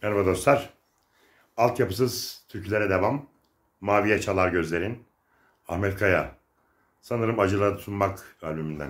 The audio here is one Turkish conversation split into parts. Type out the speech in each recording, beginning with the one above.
Merhaba dostlar. Altyapısız türkülere devam. Maviye çalar gözlerin. Ahmet Kaya. Sanırım Acılara Tutunmak albümünden.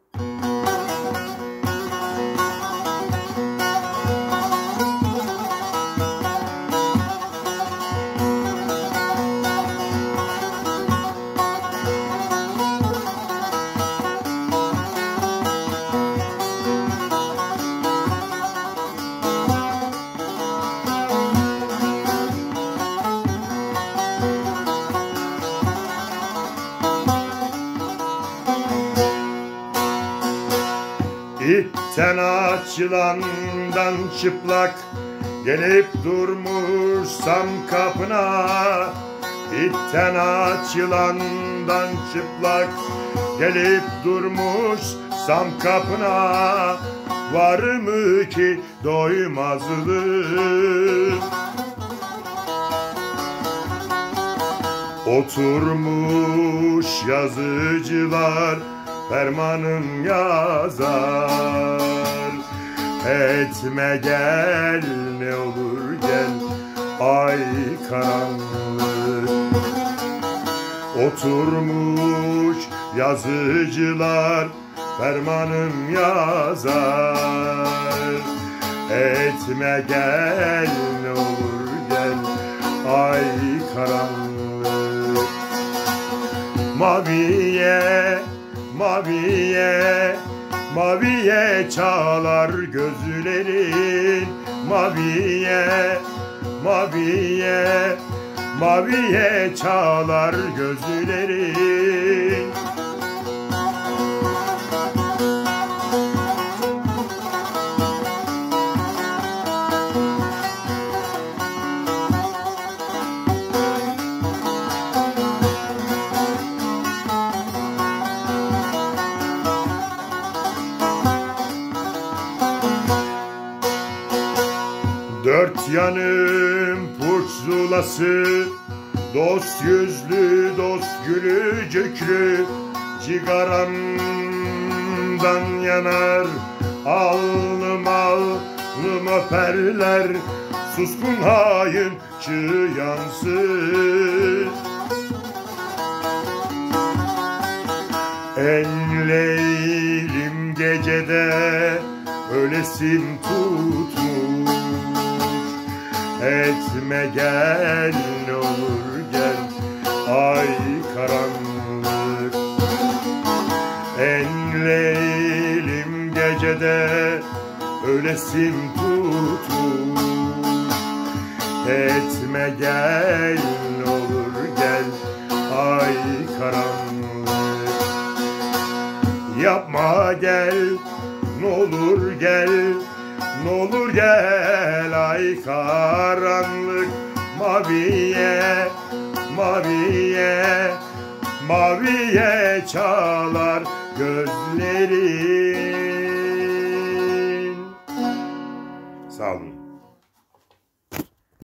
İtten açılandan çıplak gelip durmuşsam kapına. İtten açılandan çıplak gelip durmuşsam kapına. Var mı ki doymazlık? Oturmuş yazıcılar fermanım yazar. Etme gel, ne olur gel, ay karanlık. Oturmuş yazıcılar fermanım yazar. Etme gel, ne olur gel, ay karanlık. Maviye, maviye, maviye çalar gözlerin. Maviye, maviye, maviye çalar gözlerin. Dört yanım pusulası, dost yüzlü, dost gülücüklü. Cigaramdan yanar, alnım alnım öperler. Suskun hain çıyansız. En leylim gecede ölesim tutmuş. Etme gel, ne olur gel, ay karanlık. En leylim gecede ölesim tutmuş. Etme gel, ne olur gel, ay karanlık. Yapma gel, ne olur gel, ne olur gel, ay karanlık. Maviye, maviye, maviye çalar gözlerin. Sağ olun.